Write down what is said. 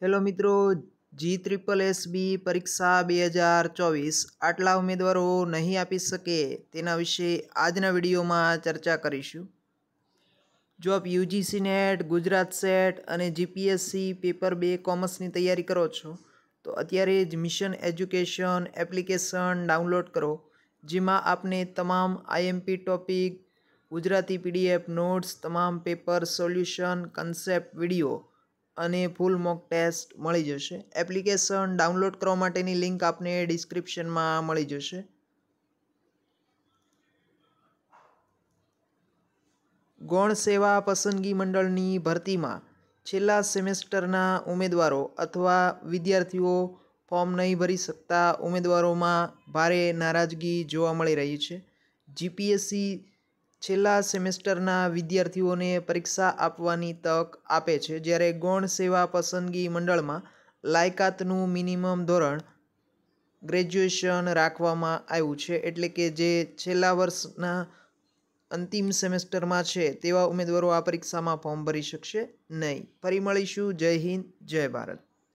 Hello મિત્રો, GSSB પરીક્ષા 2024 આટલા ઉમેદવારો નહીં આપી શકે તેના વિશે આજના વિડીયોમાં ચર્ચા કરીશું. જો આપ UGC નેટ, ગુજરાત સેટ અને GPSC પેપર 2 કોમર્સની તૈયારી કરો છો તો અત્યારે જ મિશન એજ્યુકેશન એપ્લિકેશન ડાઉનલોડ કરો, જેમાં આપને તમામ IMP topic, Gujarati PDF notes, તમામ પેપર સોલ્યુશન, કન્સેપ્ટ વિડીયો અને ફૂલ મોક ટેસ્ટ મળી જશે. એપ્લિકેશન ડાઉનલોડ કરવા માટેની લિંક આપને ડિસ્ક્રિપ્શનમાં મળી જશે. ગૌણ સેવા પસંદગી મંડળની ભરતીમાં છેલ્લા સેમેસ્ટરના ઉમેદવારો અથવા વિદ્યાર્થીઓ ફોર્મ નહીં ભરી શકતા ઉમેદવારોમાં ભારે નારાજગી જોવા મળી રહી છે. GPSC છેલ્લા સેમેસ્ટરના વિદ્યાર્થીઓને પરીક્ષા આપવાની તક આપે છે, જ્યારે ગૌણ સેવા પસંદગી મંડળમાં લાયકાતનું મિનિમમ ધોરણ ગ્રેજ્યુએશન રાખવામાં આવ્યું છે. એટલે કે જે છેલ્લા વર્ષના અંતિમ સેમેસ્ટરમાં છે તેવા ઉમેદવારો આ પરીક્ષામાં ફોર્મ ભરી શકશે નહીં. ફરી મળીશું. જય હિન્દ, જય ભારત.